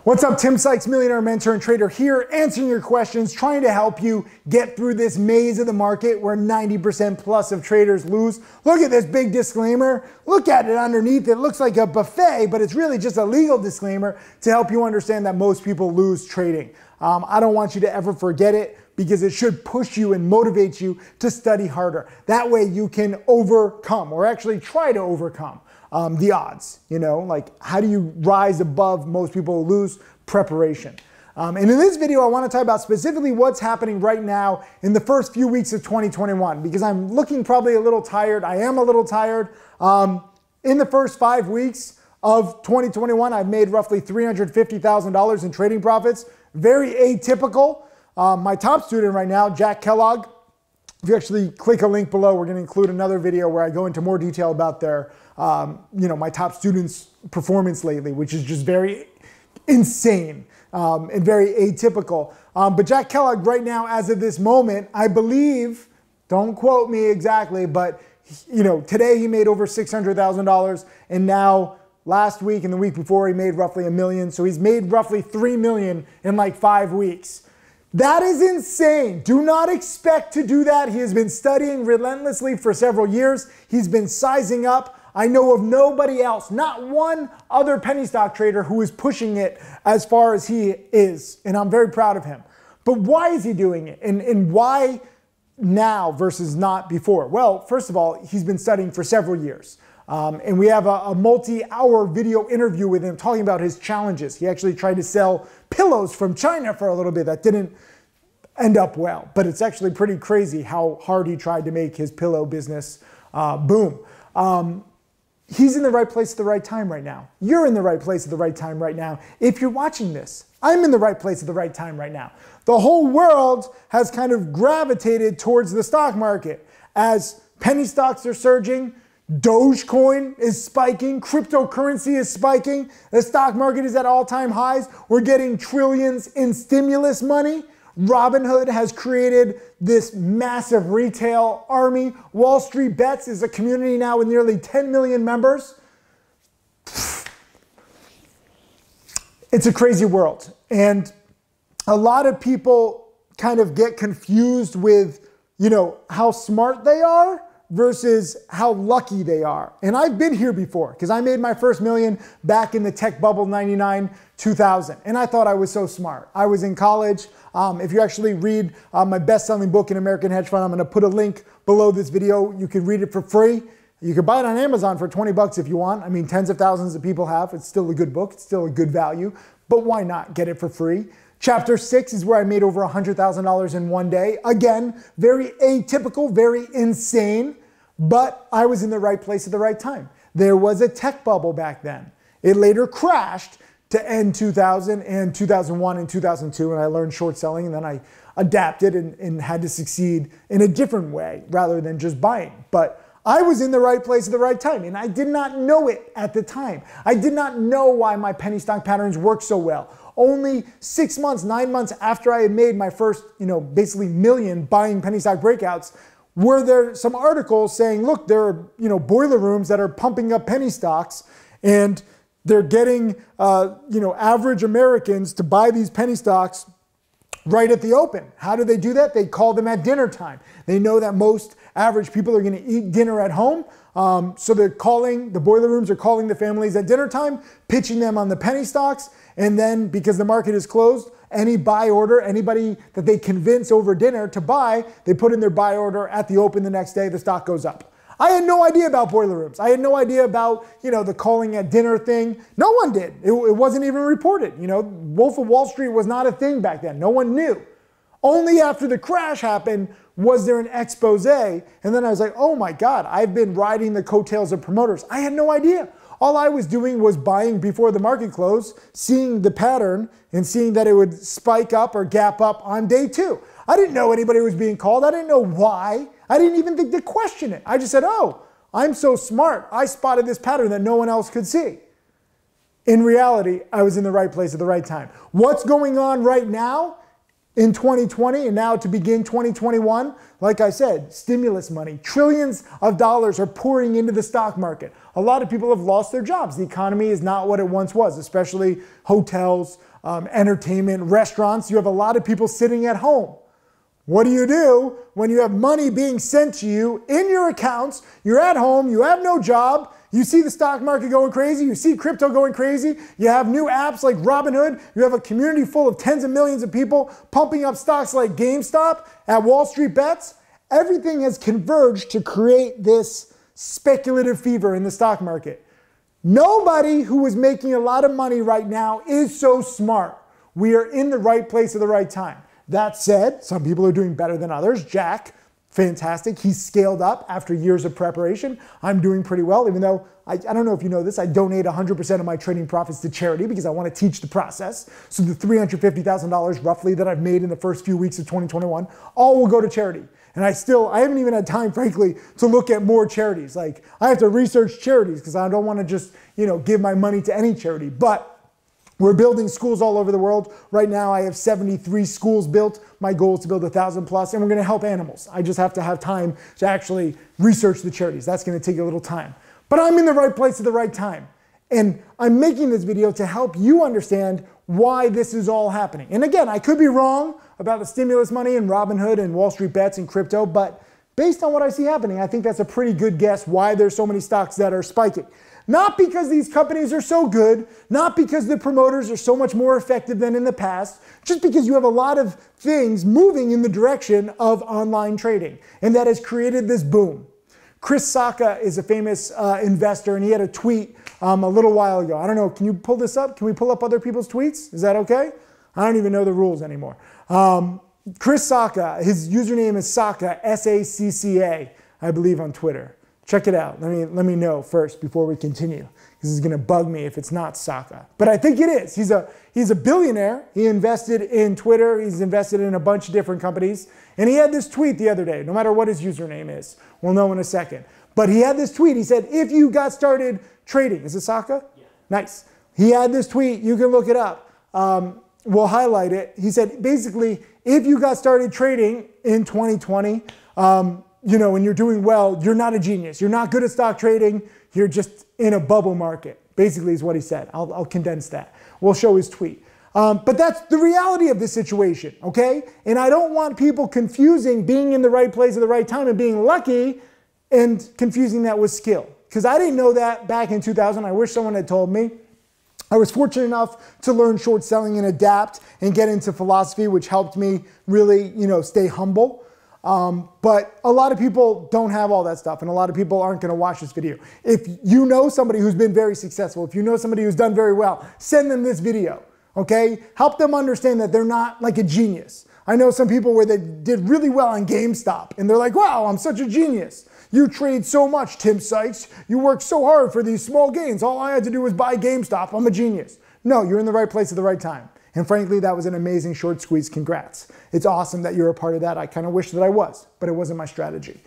What's up, Tim Sykes, millionaire mentor and trader here, answering your questions, trying to help you get through this maze of the market where 90% plus of traders lose. Look at this big disclaimer. Look at it underneath. It looks like a buffet, but it's really just a legal disclaimer to help you understand that most people lose trading. I don't want you to ever forget it because it should push you and motivate you to study harder. That way you can overcome, or actually try to overcome, the odds. You know, like, how do you rise above most people who lose? Preparation. And in this video, I want to talk about specifically what's happening right now in the first few weeks of 2021, because I'm looking probably a little tired. I am a little tired. In the first 5 weeks of 2021, I've made roughly $350,000 in trading profits. Very atypical. My top student right now, Jack Kellogg, if you actually click a link below, we're going to include another video where I go into more detail about their, my top students' performance lately, which is just very insane and very atypical. But Jack Kellogg right now, as of this moment, I believe, don't quote me exactly, but today he made over $600,000, and now last week and the week before he made roughly $1 million. So he's made roughly $3 million in like 5 weeks. That is insane. Do not expect to do that. He has been studying relentlessly for several years. He's been sizing up. I know of nobody else, not one other penny stock trader who is pushing it as far as he is. And I'm very proud of him. But why is he doing it? And why now versus not before? Well, first of all, he's been studying for several years. And we have a multi-hour video interview with him talking about his challenges. He actually tried to sell pillows from China for a little bit. That didn't end up well, but it's actually pretty crazy how hard he tried to make his pillow business boom. He's in the right place at the right time right now. You're in the right place at the right time right now. If you're watching this, I'm in the right place at the right time right now. The whole world has kind of gravitated towards the stock market as penny stocks are surging. Dogecoin is spiking, cryptocurrency is spiking, the stock market is at all-time highs. We're getting trillions in stimulus money. Robinhood has created this massive retail army. Wall Street Bets is a community now with nearly 10 million members. It's a crazy world. And a lot of people kind of get confused with, how smart they are versus how lucky they are. And I've been here before because I made my first million back in the tech bubble 99, 2000. And I thought I was so smart. I was in college. If you actually read my best-selling book in American Hedge Fund, I'm going to put a link below this video. You can read it for free. You can buy it on Amazon for 20 bucks if you want. I mean, tens of thousands of people have. It's still a good book. It's still a good value. But why not get it for free? Chapter 6 is where I made over $100,000 in one day. Again, very atypical, very insane, but I was in the right place at the right time. There was a tech bubble back then. It later crashed to end 2000 and 2001 and 2002, and I learned short selling, and then I adapted and had to succeed in a different way rather than just buying. But I was in the right place at the right time, and I did not know it at the time. I did not know why my penny stock patterns worked so well. Only 6 months, 9 months after I had made my first, basically million buying penny stock breakouts, were there some articles saying, look, there are, boiler rooms that are pumping up penny stocks, and they're getting, average Americans to buy these penny stocks right at the open. How do they do that? They call them at dinner time. They know that most average people are going to eat dinner at home. So they're calling, the boiler rooms are calling the families at dinner time, pitching them on the penny stocks. And then because the market is closed, any buy order, anybody that they convince over dinner to buy, they put in their buy order at the open the next day, the stock goes up. I had no idea about boiler rooms. I had no idea about, the calling at dinner thing. No one did. It wasn't even reported. Wolf of Wall Street was not a thing back then. No one knew. Only after the crash happened was there an expose. And then I was like, oh my God, I've been riding the coattails of promoters. I had no idea. All I was doing was buying before the market closed, seeing the pattern and seeing that it would spike up or gap up on day 2. I didn't know anybody was being called. I didn't know why. I didn't even think to question it. I just said, oh, I'm so smart. I spotted this pattern that no one else could see. In reality, I was in the right place at the right time. What's going on right now in 2020 and now to begin 2021? Like I said, stimulus money, trillions of dollars are pouring into the stock market. A lot of people have lost their jobs. The economy is not what it once was, especially hotels, entertainment, restaurants. You have a lot of people sitting at home. What do you do when you have money being sent to you in your accounts? You're at home, you have no job, you see the stock market going crazy, you see crypto going crazy, you have new apps like Robinhood, you have a community full of tens of millions of people pumping up stocks like GameStop at Wall Street Bets. Everything has converged to create this speculative fever in the stock market. Nobody who is making a lot of money right now is so smart. We are in the right place at the right time. That said, some people are doing better than others. Jack, fantastic. He's scaled up after years of preparation. I'm doing pretty well, even though I don't know if you know this, I donate 100% of my trading profits to charity because I want to teach the process. So the $350,000 roughly that I've made in the first few weeks of 2021, all will go to charity. And I haven't even had time, frankly, to look at more charities. Like, I have to research charities because I don't want to just, give my money to any charity. But we're building schools all over the world. Right now, I have 73 schools built. My goal is to build 1,000 plus, and we're going to help animals. I just have to have time to actually research the charities. That's going to take a little time. But I'm in the right place at the right time. And I'm making this video to help you understand why this is all happening. And again, I could be wrong about the stimulus money and Robinhood and Wall Street Bets and crypto, but based on what I see happening, I think that's a pretty good guess why there's so many stocks that are spiking. Not because these companies are so good, not because the promoters are so much more effective than in the past, just because you have a lot of things moving in the direction of online trading. And that has created this boom. Chris Saga is a famous investor, and he had a tweet a little while ago. I don't know, can you pull this up? Can we pull up other people's tweets? Is that okay? I don't even know the rules anymore. Chris Saga, his username is Saga, S-A-C-C-A, I believe on Twitter. Check it out. Let me know first before we continue. This is going to bug me if it's not Saga. But I think it is. He's a billionaire. He invested in Twitter. He's invested in a bunch of different companies. And he had this tweet the other day, no matter what his username is. We'll know in a second. But he had this tweet. He said, if you got started trading, is it Saga? Yeah. Nice. He had this tweet. You can look it up. We'll highlight it. He said, basically, if you got started trading in 2020, when you're doing well, you're not a genius. You're not good at stock trading. You're just in a bubble market, basically is what he said. I'll condense that. We'll show his tweet. But that's the reality of this situation, okay? And I don't want people confusing being in the right place at the right time and being lucky and confusing that with skill. Because I didn't know that back in 2000. I wish someone had told me. I was fortunate enough to learn short selling and adapt and get into philosophy, which helped me really, stay humble. But a lot of people don't have all that stuff, and a lot of people aren't going to watch this video. If you know somebody who's been very successful, if you know somebody who's done very well, send them this video, okay? Help them understand that they're not like a genius. I know some people where they did really well on GameStop, and they're like, wow, I'm such a genius. You trade so much, Tim Sykes. You work so hard for these small gains. All I had to do was buy GameStop. I'm a genius. No, you're in the right place at the right time. And frankly, that was an amazing short squeeze. Congrats. It's awesome that you're a part of that. I kind of wish that I was, but it wasn't my strategy.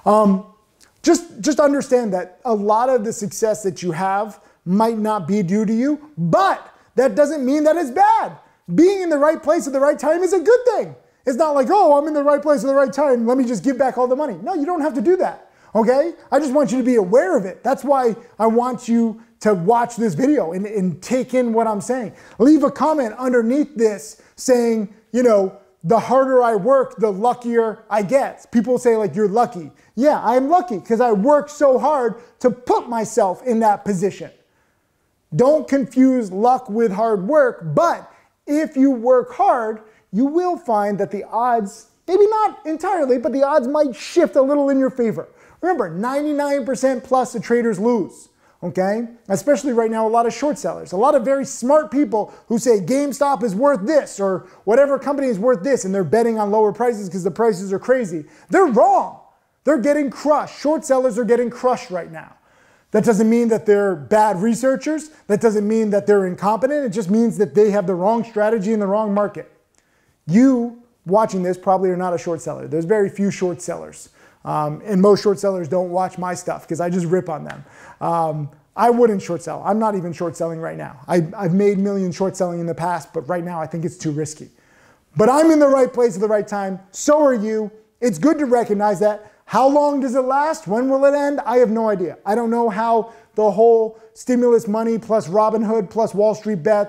Just understand that a lot of the success that you have might not be due to you, but that doesn't mean that it's bad. Being in the right place at the right time is a good thing. It's not like, oh, I'm in the right place at the right time. Let me just give back all the money. No, you don't have to do that. Okay? I just want you to be aware of it. That's why I want you to watch this video and take in what I'm saying. Leave a comment underneath this saying, the harder I work, the luckier I get. People say like, you're lucky. Yeah, I'm lucky because I worked so hard to put myself in that position. Don't confuse luck with hard work, but if you work hard, you will find that the odds, maybe not entirely, but the odds might shift a little in your favor. Remember, 99% plus of traders lose, okay? Especially right now, a lot of short sellers, a lot of very smart people who say GameStop is worth this or whatever company is worth this, and they're betting on lower prices because the prices are crazy. They're wrong. They're getting crushed. Short sellers are getting crushed right now. That doesn't mean that they're bad researchers. That doesn't mean that they're incompetent. It just means that they have the wrong strategy in the wrong market. You watching this probably are not a short seller. There's very few short sellers. And most short sellers don't watch my stuff because I just rip on them. I wouldn't short sell. I'm not even short selling right now. I've made millions short selling in the past, but right now I think it's too risky. But I'm in the right place at the right time. So are you. It's good to recognize that. How long does it last? When will it end? I have no idea. I don't know how the whole stimulus money plus Robinhood plus Wall Street Bets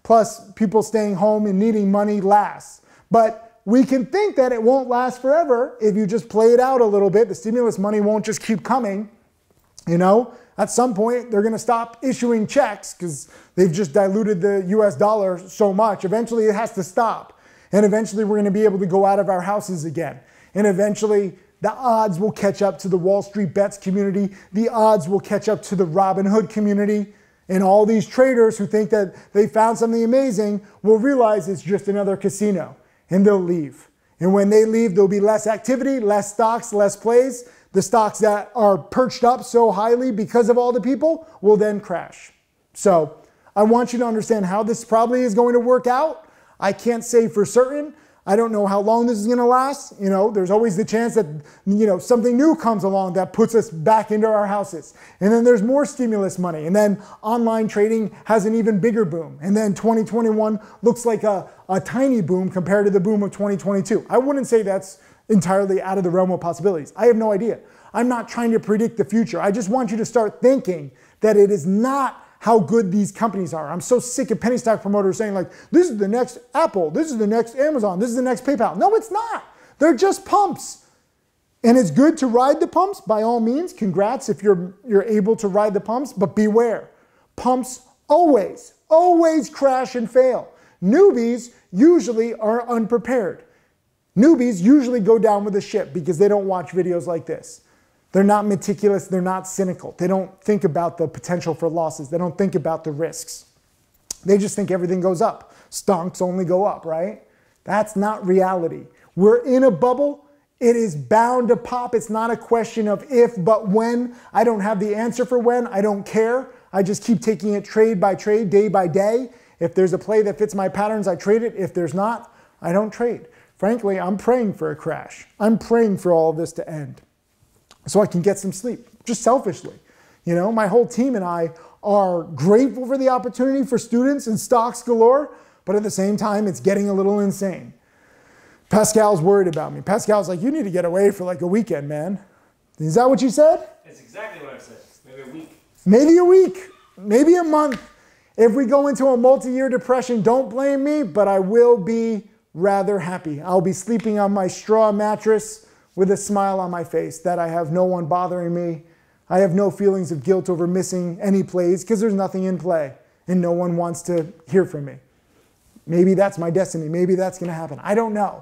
plus people staying home and needing money lasts. But we can think that it won't last forever if you just play it out a little bit. The stimulus money won't just keep coming. You know, at some point, they're going to stop issuing checks because they've just diluted the US dollar so much. Eventually, it has to stop. And eventually, we're going to be able to go out of our houses again. And eventually, the odds will catch up to the Wall Street Bets community. The odds will catch up to the Robinhood community. And all these traders who think that they found something amazing will realize it's just another casino. And they'll leave. And when they leave, there'll be less activity, less stocks, less plays. The stocks that are perched up so highly because of all the people will then crash. So I want you to understand how this probably is going to work out. I can't say for certain. I don't know how long this is going to last. You know, there's always the chance that, you know, something new comes along that puts us back into our houses. And then there's more stimulus money. And then online trading has an even bigger boom. And then 2021 looks like a tiny boom compared to the boom of 2022. I wouldn't say that's entirely out of the realm of possibilities. I have no idea. I'm not trying to predict the future. I just want you to start thinking that it is not how good these companies are. I'm so sick of penny stock promoters saying like, this is the next Apple, this is the next Amazon, this is the next PayPal. No, it's not. They're just pumps. And it's good to ride the pumps by all means. Congrats if you're able to ride the pumps, but beware. Pumps always crash and fail. Newbies usually are unprepared. Newbies usually go down with the ship because they don't watch videos like this. They're not meticulous, they're not cynical. They don't think about the potential for losses. They don't think about the risks. They just think everything goes up. Stonks only go up, right? That's not reality. We're in a bubble. It is bound to pop. It's not a question of if, but when. I don't have the answer for when. I don't care. I just keep taking it trade by trade, day by day. If there's a play that fits my patterns, I trade it. If there's not, I don't trade. Frankly, I'm praying for a crash. I'm praying for all of this to end so I can get some sleep, just selfishly. You know, my whole team and I are grateful for the opportunity for students and stocks galore, but at the same time, it's getting a little insane. Pascal's worried about me. Pascal's like, you need to get away for like a weekend, man. Is that what you said? That's exactly what I said. Maybe a week. Maybe a week, maybe a month. If we go into a multi-year depression, don't blame me, but I will be rather happy. I'll be sleeping on my straw mattress with a smile on my face that I have no one bothering me. I have no feelings of guilt over missing any plays because there's nothing in play and no one wants to hear from me. Maybe that's my destiny. Maybe that's going to happen. I don't know.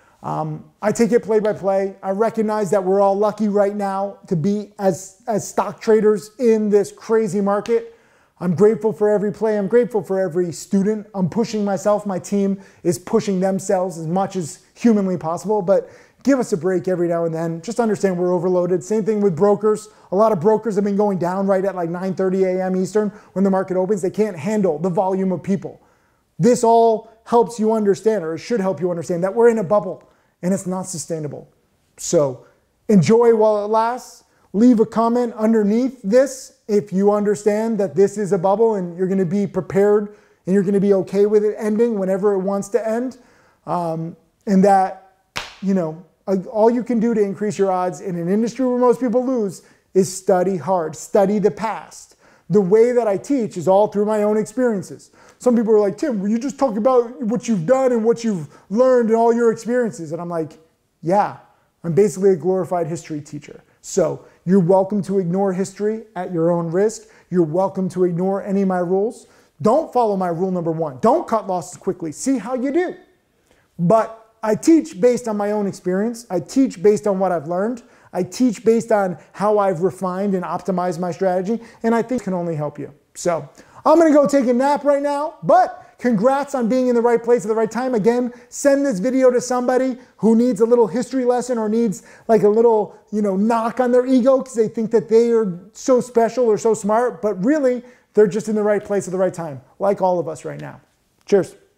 I take it play by play. I recognize that we're all lucky right now to be as stock traders in this crazy market. I'm grateful for every play. I'm grateful for every student. I'm pushing myself. My team is pushing themselves as much as humanly possible, but give us a break every now and then. Just understand we're overloaded. Same thing with brokers. A lot of brokers have been going down right at like 9:30 a.m. Eastern when the market opens. They can't handle the volume of people. This all helps you understand, or it should help you understand, that we're in a bubble and it's not sustainable. So enjoy while it lasts. Leave a comment underneath this if you understand that this is a bubble and you're going to be prepared and you're going to be okay with it ending whenever it wants to end. And that, you know, all you can do to increase your odds in an industry where most people lose is study hard, study the past. The way that I teach is all through my own experiences. Some people are like, Tim, will you just talk about what you've done and what you've learned and all your experiences? And I'm like, yeah, I'm basically a glorified history teacher. So you're welcome to ignore history at your own risk. You're welcome to ignore any of my rules. Don't follow my rule number 1. Don't cut losses quickly. See how you do. But I teach based on my own experience. I teach based on what I've learned. I teach based on how I've refined and optimized my strategy. And I think it can only help you. So I'm going to go take a nap right now, but congrats on being in the right place at the right time. Again, send this video to somebody who needs a little history lesson or needs like a little, knock on their ego because they think that they are so special or so smart, but really they're just in the right place at the right time, like all of us right now. Cheers.